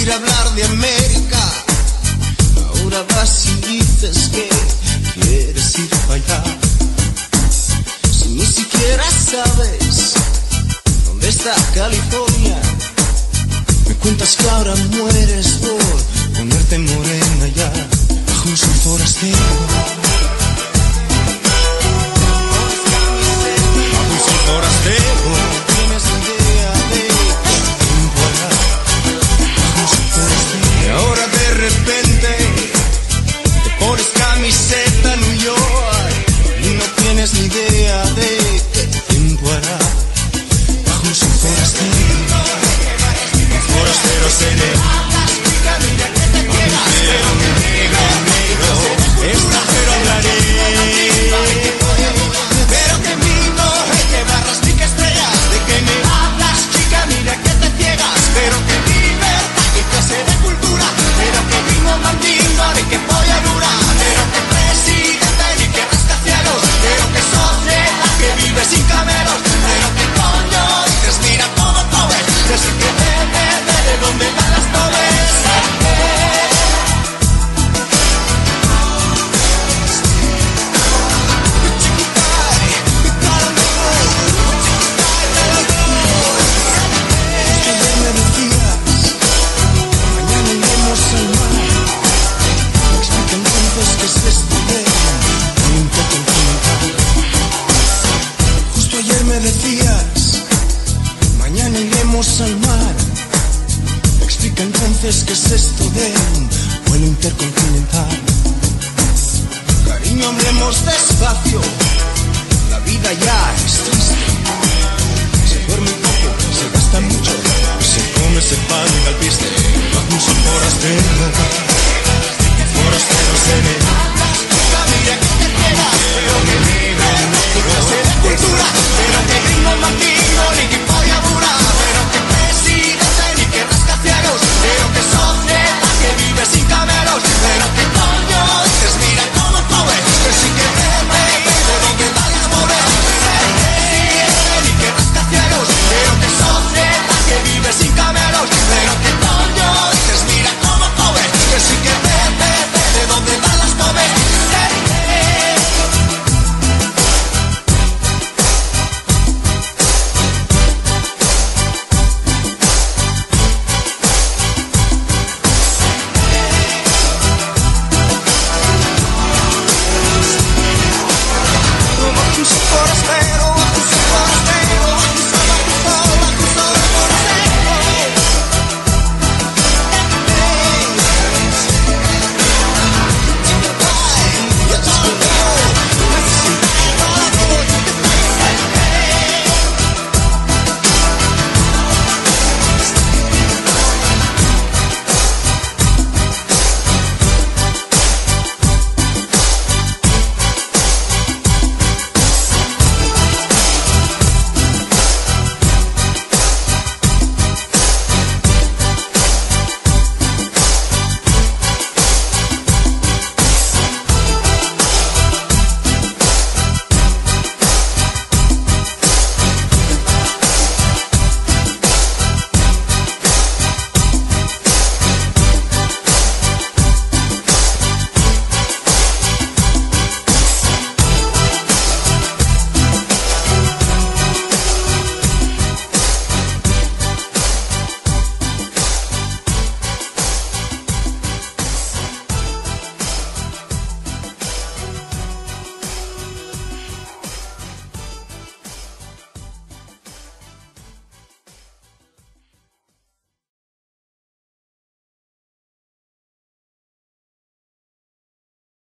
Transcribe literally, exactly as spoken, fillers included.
oír hablar de América. Ahora vas y dices que quieres ir para allá. Si ni siquiera sabes dónde está California, me cuentas que ahora mueres por ponerte morena ya bajo un sol forastero. Bajo un sol forastero, tienes idea de tiempo allá. Bajo un sol forastero. Y ahora de repente te pones camiseta New York y no tienes ni idea de qué tiempo hará. Bajo un sol forastero. Forastero seré. Extranjero hablaré. Pero que vino, que barras ni que estrellas. De que me hablas, chica, mira que te ciegas. Pero que libertad y clase de cultura. Pero que vino mandingo, de que polla dura. Pero que presidente y que rascacielos. Pero que sociedad que vive sin camelos. Pero que coño dices, mira cómo comes. Desde que bebe, de dónde van las nubes. Justo ayer me decías, mañana iremos al mar. Explica entonces qué es esto de un vuelo intercontinental. Cariño, hablemos despacio, la vida ya es triste. Se duerme poco, se gasta mucho, se come, se paga al piste. Bajo un sol forastero, forastero seré. Mira que te quedas, pero que vive, no se de cultura, pero que ritmo martino, ni que